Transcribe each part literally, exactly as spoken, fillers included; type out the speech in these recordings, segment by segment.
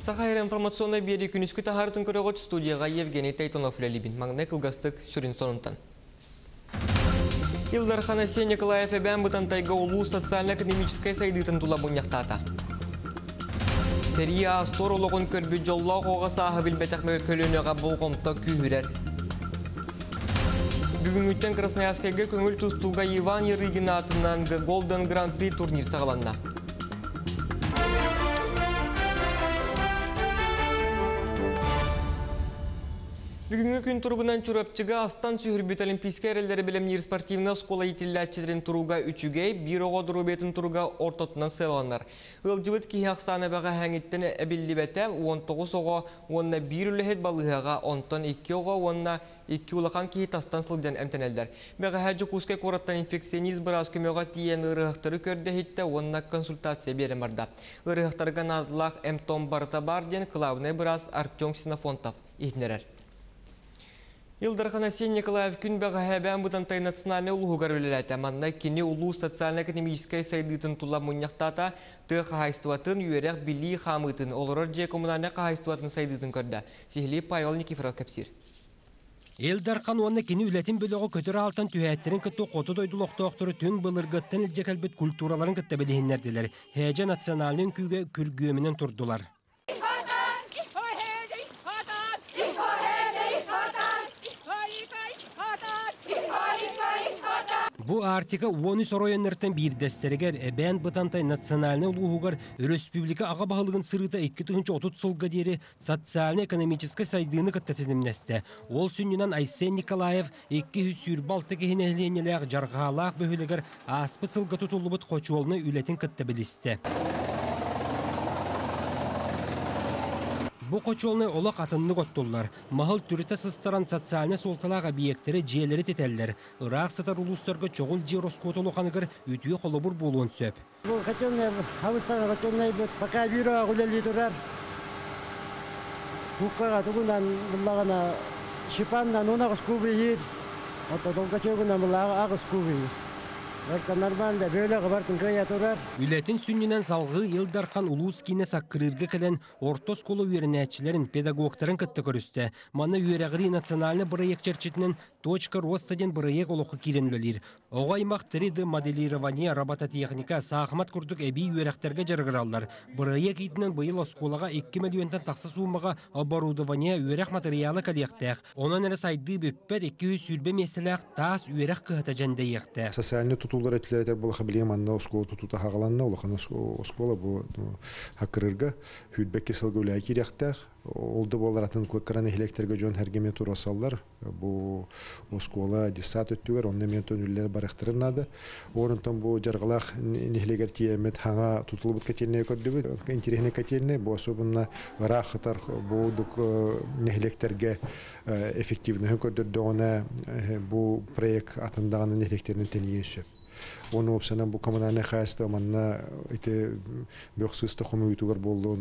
Сахайр информационной бери күнүскү тахарын көрөгөт студияга Евгений Тайтонов лелибин. Маңны кылгастык сүрін сонунтан. Илдархан Асен Николаев эбән бутан тайга улуу социально-экономическая сайдытын тула буняқтата. Серия астор улуғын көрбі жолла қоға сағы білбетәқмі көлінеға болғымта күйірер. Бүгін үттен Красноярскайға көңіл тұстуға Иван Ерыгин атынан Golden Grand Prix турнир сағаланна. Бүгінгі күн тұрғынан чурапчыға астан сүйірбет олимпийская әрелері білімнер спортивна скола етілләтчедерін тұруға үчіге, бір оға дұрубетін тұруға ортотынан сайланар. Үлжібіт кейі ақсаны баға әңіттен әбілі бәтә, он тоғыз оға, онына бір үліхет балығыға, онтан екі оға, онына екі ұлақан кейі тастан сылден әмтенелдер. Бәға әжі құскай қораттан инфекциониз біраз көмеға тиен ұрықтары көрді хетті, онына консультация берім арда. Ұрықтарға надылақ әмтон барыта барден, қылауны біраз Артем Синофонтов етінерер. Илдархан Асен Николаев күн бәға әбән бұтантай национальный ұлғығар өлеләті. Манна кені ұлу социально-экономическай сайдытын тұла мұнияқтата ты қағайстуатын үйерек білі қамытын, олырыр же коммунальный қағайстуатын сайдытын көрді. Сихли Павел Никифоров кәпсір. Илдархан онна кені үләтін бөліғі көтір алтын түйәттерін күтті қоты дойдыл оқтуақтыры түн бұлырғыттын үлжекәлбет культураларын күтті бәдейінерділер. Хәжа национальның күйге күргөмінен тұрдылар. Бу артика он үч районнардан бир дәстәргәр әбән бытантай национальный улугар республика ага баһалыгын сырыта эки мең отуз сылга дери социально-экономический сайдыны каттатынымнәсте. Ол сүннән Айсен Николаев эки йөз сүйрбалты кенеленеләр жаргалак бөһөлегәр аспы сылга тутулыбыт кочуолны үләтен кытта билисте. Бу кочуолны ола катынны коттулар. Махыл түріті сыстаран социальны солталақ объекттері жиелері тетеллер. Ирақ сатар улустарға чоғыл же роскотолу қанығыр үтуе қолыбыр болуын сөп. Бұл қатонны, хавыстан қатонны пока бюро ғылелі тұрар. Бұққаға тұғынан бұлағына шипаннан он ағыз көбі ер. Ата долгачогынан бұлағы ағыз көбі ер. Нормально, böyle kabartın köye turar. Ületin sünnünen salgı Ildarхан Улуускине саккырырга кэлен орто сколу үйренәтчилерин педагогтарын кытты көрүстө. Маны үйрәгри национальный проект черчитинен точка ростаден проект олоқы киренлелер. Оғаймақ три дэ моделирование робототехника сахмат курдук эби үйрәктерге жаргыраллар. Проект итинен быйыл осколага эки миллионтан таксы суммага оборудование үйрәк материалы калектек. Онан әрі сайды бүппет эки йөз сүрбе меселек тас үйрәк кыһыта жандайықты. Тулар этләр булха билем анна оскола тутута хагаланна улахан оскола бу хакырырга хүдбекке сылгылай кирәктәх олды боларатын көккәрән электрге жон һәргеме турасаллар бу оскола десат өттүгәр онны мен төнүлләр барыктырынады орынтан бу жаргалах нехлегер тиемет хага тутулып кетене көрдүбү интересне кетене бу особенно рахатар бу дук нехлектерге эффективны көрдүрдө она бу проект атындагы нехлектерден тениеши. Оны опсанан бу коммунальный хозяйство манна эти бөхсүз тохуму ютугар болдун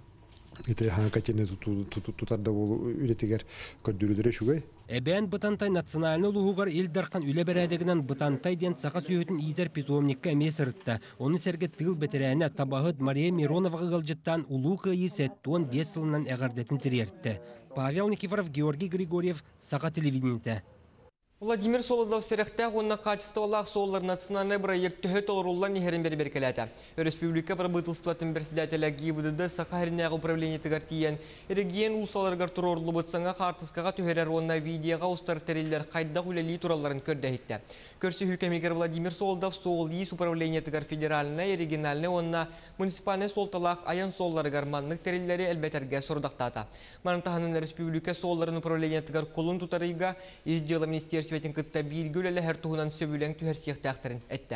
эти ханкатене тутарда болу үретигер көрдүрүдүрө шугай. Эбен бытантай национальный улугар Илдархан үле берәдегенен бытантай ден сака сүйөтүн идер питомникка месыртта. Оны серге тыл бетерәне табагыт Мария Миронова гылжыттан улуу кыйы сеттон беш жылынан эгардетін тирертте. Павел Никифоров, Георгий Григорьев, Сака телевидениете. Владимир Солодов серехтә онна качестволах соллар национальный проект төһөт олруллан нихерен бер беркеләтә. Республика правительствотын председателя ГИБДД Сахаринага управление тигартиен регион улсаларга турорлы бутсаңа хартыскага төһәрәр онна видеога устар териллер кайда үлели туралларын көрдә итте. Көрсө хөкемигер Владимир Солодов соолис управление тигар федеральный региональный онна муниципальный солталах аян соллар гарманлык териллери элбетергә сордактата. Мантаһанын республика солларын управление тигар колун тутарыга издела министерство Светин кытта бир гөлеле һәр туһунан сөбүләң түһәр сихтәхтәрен әйтте.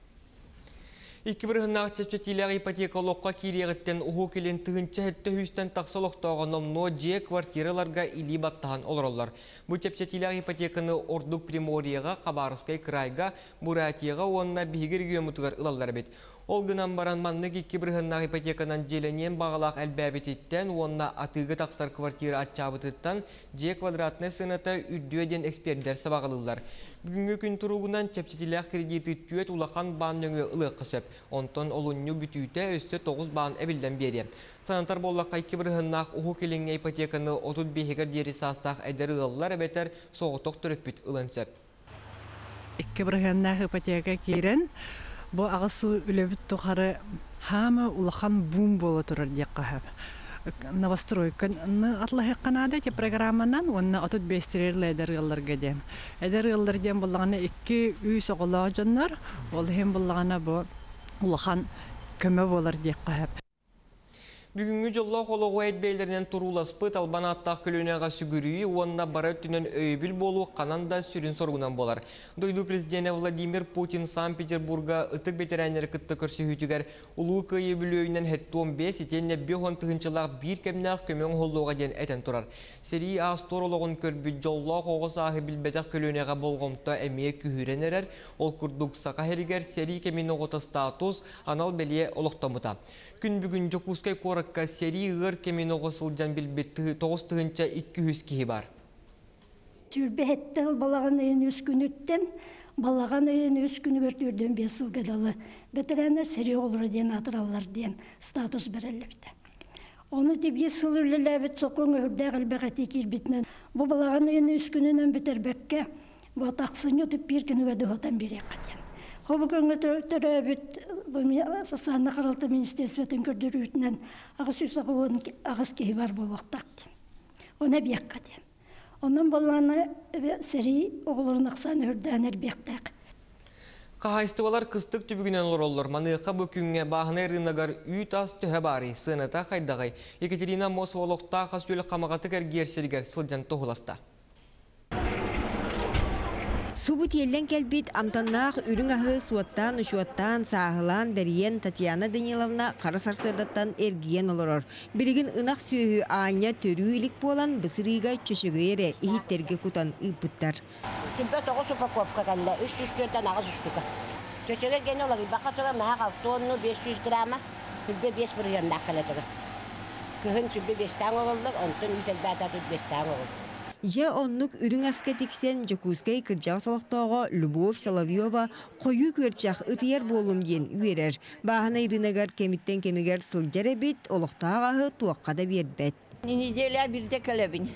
Ике бирһыннак чәчәтиләр ипотекалыкка кирегеттен уху килен тыгынча хәтта хүстән таксалыктагы номно же квартираларга или баттан олорлар. Бу чәчәтиләр ипотеканы Ордук Приморьега, Хабаровскай крайга, Буратияга онна бигер гөмүтгәр ылаллар бит. Олгынан баран манны кикки бірғыннақ ипотеканан желенен бағалақ әлбәбететтен, онына атығы тақсар квартира атчабытыттан же квадратны сыната үддуеден эксперттер сабағылылар. Бүгінгі күн тұруғынан чәпчетіләқ кредиті түйет улақан бағыныңы ұлық қысып, онтон олынны бүтүйті өсті тоғыз бағын әбілден бері. Санатар боллаққа икки бірғыннақ ұху келіңе ипотеканы отыз бейгер дері састақ әдері ұлылар әбетер соғытық түріппіт ұлынсып. Икки бірғыннақ ипотека керен, Бу агысы үлебит тухары хама улахан бум боло турар дия кахап. Новостройка атлахы канада те программанан онна отут бестерерле эдергалларга дем. Эдергаллар дем буллаганы икки үй соголоо жоннор, ол хем буллагана бу улахан көмө болар дия кахап. Бүгінгі жолла қолығы әйтбейлерінен тұруласпы талбана аттақ көлінеға сүгірүйі, онына бары түнен өйбіл болу қананда сүрін соргунан болар. Дойду президенті Владимир Путин Санкт-Петербурга ұтық бетерәнер күтті көрсі хүйтігер ұлу көйі білөйінен хетті он бес етенне беғын тұғынчылақ бір кемнақ көмең қолуға ден әтен тұрар. Сери астор олығын көрбі жолла қоғы сағы білбетақ көлінеға болғымта әмие күхіренерер, ол күрдік сақа херігер сери кемені ғоты статус анал беле олықтамыта. Күн бүгін Жокускай қорыққа сери ғыр кемені ғосыл жан білбетті тоғыз тұғынша екі жүз кейі бар. Түрбетті балаған үйін үз күн өттен, балаған үйін үз күн өртірден бес ыл кедалы. Бәтірәні сери олыр ден атыралар ден статус берелерді. Оны деп ес ыл үліләбіт соқың өрді ғылбәғәті кербетінен. Бұл балаған үйін үз күнінен бітірбәкке, бұл тақсын өтіп бір күні өді отан берек қаден. Хобукаңы төрөбүт сасаны каралты министерствотун көрдүрүүтүнөн агыс үсөгө агыс кей бар болуктак. Оны беккати. Онун болганы сери оголорун аксан өрдөнөр бектак. Кахайстыбалар кыстык түбүгүнөн олороллор. Маныйка бөкүнгө баахны рынагар үй тас төһө бары сыната кайдагай. Екатерина Мосволокта хасүл камагаты кергерсергер сылжан тоғыласта. Субут елден келбит амтаннақ үрің ағы суаттан, ұшуаттан, сағылан, бәриен Татьяна Даниловна қары сарсырдаттан әргиен олырыр. Бірігін ынақ сүйі аңя төрі үлік болан бұсырыға чөшігері ихиттерге күтан ұйпыттар. Сүмпе тоғы упаковка кәлі, үш жүз төрттен ағыз үштікі. Чөшіге ген олар, бақа тұға мәғақ алтонны бес жүз грамма, сүмпе бес бір ернақ кәлі тұғы. Күхін сүмпе бестен оғылдық, онтын үйтел бәтатып бестен оғылдық. Же оннук үрің аскетиксен Жокускай кыржақ солықтауға Любовь Соловьева қойу көрчақ ұтыер болым ден үйерер. Бағына ирынагар кемиттен кемигер сылжар әбет, олықтағағы туаққа да бербет. Неделя бірде кәлебін.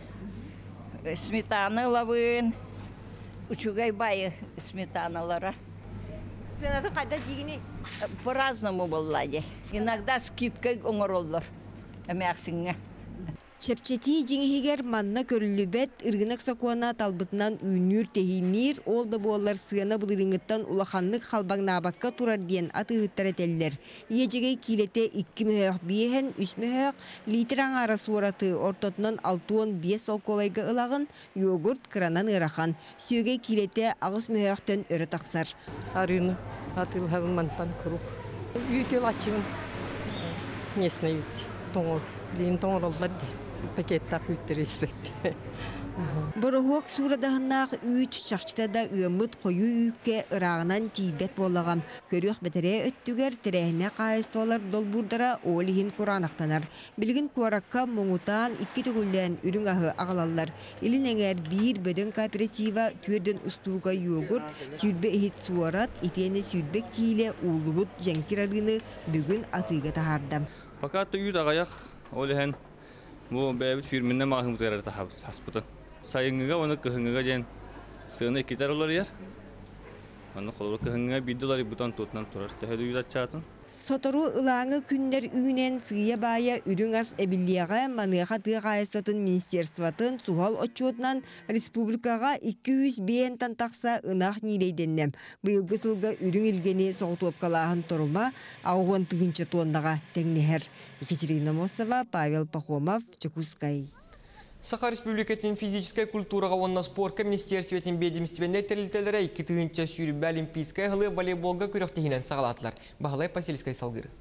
Сметаны лавын, учугай байы сметаналара. Сенаты қайда дегіне? По-разному болады. Иногда скидкой оңыр олар. Әмәқсіңе. Чепчети жеңігер манна көрілібет ыргынақ сақуана талбытынан үйнүр тейінер, ол да болар сығана бұлырыңыттан улаханлық халбаң набаққа турар ден аты ғыттар әтелілер. Ежегей келете икки мөһөк биehen, үс мөһөк литр аңара суараты ортотынан алты бес солковайға ылағын йогурт кранан ырахан. Сүйегей келете ағыс мөһөктен өрі тақсар. Арыны атыл хабын мантан күру. Үйтел ачымын. Несіне үйт. Тоңыр. Лейін тоңыр олдар де. Пакеттақ үттер еспекті. Борохуак сурадағынақ үйт шақчытада ұмыт қойу үйікке ұрағынан тейбет болағам. Көріқ бәтірі өттігер тірәхіне қайыстывалар долбурдара олихин құранақтанар. Білгін қуараққа мұңытан икки түгілден үрің ағы ағалалар. Илін әңер бір бөдің кооператива түрден ұстуға йогурт, сүрбе ehit суарат, итені сүрбек кейле ұлығыт жәңтер арғыны бүгін атыға тағардам. Fakat үйд ағаяқ олихен bu bebet firminne mahmut yarar ta hasputa. Sayınga onu kıhınga gen sığını ikitar olur yer. Onu kolor kıhınga bir dolar butan tutnan turar. Tehedü yüzat çatın. Sotoru ılağını günler üyünen sığıya baya ürün az ebilliyağa manığa tığa ayasatın ministersvatın suhal oçuotnan Respublikaga iki yüz beğentan taksa ınaq nileydennem. Bıyılgı sılga ürün ilgeni soğutup kalağın toruma ağuan tığınca tuğundağa tegneher. Екатерина Мосова, Павел Пахомов, Чекускай. Саха Республикатын физическая культураға онна спортка министерстветін бедемістівенде тәрілтелері екі тығынша сүйрібі олимпийская ғылы волейболға күріқтігінен сағалатылар. Бағалай Пасельскай салғыры.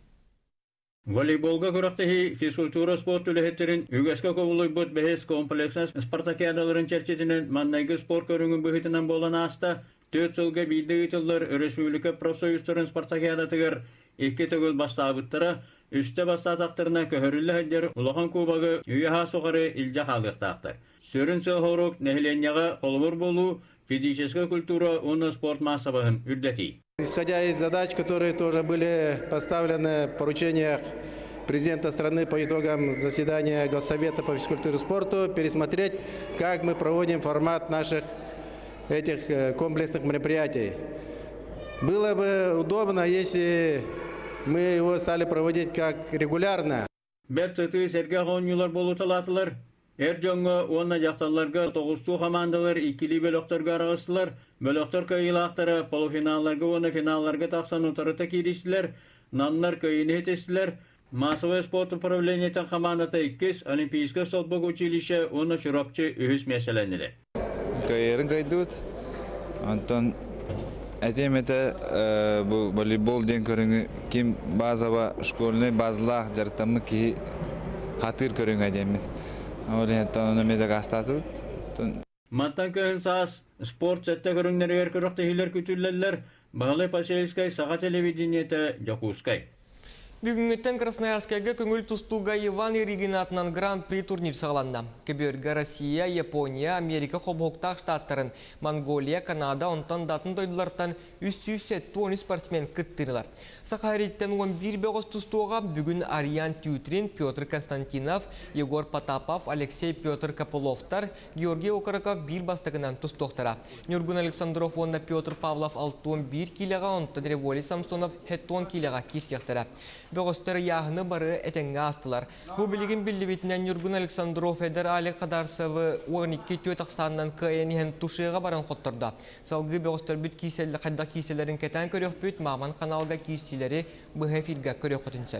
Волейболға күріқтігі физкультура спорт үліхеттерін үгеске ковылой бұд бәхес комплексен спартакиадаларын чәрчетінен маннайғы спорт көріңін бұхетінен болан аста төрт жылға бейді ұтылар Республика профсоюздарын спартакиадатығыр икки төгүл бастаабыттара, үсте бастаатактарына көһөрүлле хэддер улахан кубагы үйаха соғары илжа халықтақтар. Сөрін сылхорук нехленяға қолбур болу, физическая культура, он спорт массовым үрдәти. Исходя из задач, которые тоже были поставлены в поручениях президента страны по итогам заседания Госсовета по физкультуре и спорту, пересмотреть, как мы проводим формат наших этих комплексных мероприятий. Было бы удобно, если мы его стали проводить как регулярно. Бәтсеті сәрге ғонюлар болу талатылар. Әр жоңғы онна жақталарға тоғысту командалар икили бөлөктөргө арагыстылар. Бөлөктөр кайылақтары полуфиналларга оны финалларга тақсан утарыта кирistилер. Наннар кайыны етестилер. Массовый спорт управлениетен командата иккис Олимпийское столбок училище оны чурапчы үхіс мәселенілі. Кайырын кайдуыт. Антон әтеметі бұл волейбол ден көріңі кем базаба школьный базлақ жартамы ки хатыр көріңі әдемет. Маттан көхін саас спорт сәтті көріңнері өркіріқті хилер күтілелер бағылы Пасельскай саға телевидениеті Жакускай. Бүгінгіттен Красноярскайға көңіл тұстуға Иван Иригин атынан Гран-при турнир сағаланды. Көбергі Россия, Япония, Америка қобуқтақ штаттарын, Монголия, Канада, онтан датын дойдылардан үш жүз сексен үш спортсмен күттірілер. Сақайреттен он бір беғыз тұстуға бүгін Ариан Тютрин, Петр Константинов, Егор Потапов, Алексей Петр Капуловтар, Георгий Окараков бір бастығынан тұстуқтара. Нюргун Александров, онна Петр Павлов алтын бір килеға, онтан Револи Самсонов хеттон килеға кестектара. Бөгістері яғыны бары әтенге астылар. Бұл білігін білі бетінен Нюргун Александров әдір Али Қадарсывы он екі төт ақсанынан күйенігін тушыға баран қоттырды. Салғы бөгістер бүт кейселі қайда кейселерін кәтен көрек бүт маман қаналға кейселері бұғы фирға көрек қотынсөп.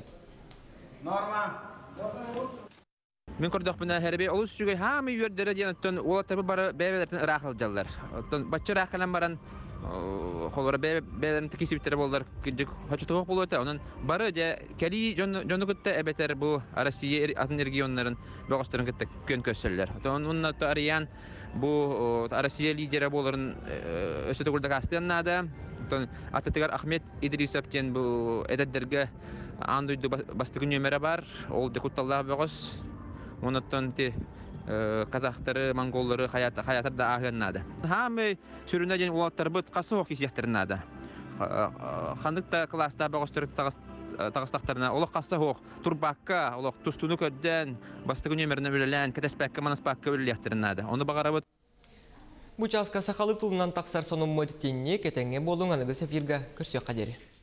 Мен көрдік бұна әрбей олыс жүгей хамы үйердері дейін ола табы бары бәйбелерден ұрақыл жалдар. Батчы ұрақылан баран холора бәләрен текиси биттер болдар киҗек хачытык болу өтә онын бары де кәли җонны көттә әбәтер бу Россия атын регионнарын бөгөстөрүн көттә көн көсәлләр. Онны Ариан бу Россия лидеры боларын өсөтө гүлдә кастеннада. Ататыгар Ахмет Идрисов кен бу эдәддәргә андыйды бастыгы нөмере бар. Ол депутаттар бөгөс. Оннан те казахтары, монголлары хаят хаятырда агыннады. Хамы сүрүнәден улаттар бит касык кисәктернәдә. Хандыкта класста багыстырып тагыстактарына улак касык турбакка, улак тустуну көддән бастыгы нөмерне белән кәтәспәккә манаспакка үләктернәдә. Оны багарабы Бу часка сахалы тылынан таксар сонун мөттенне кетеңе болуңаны сефирга көрсө кадери.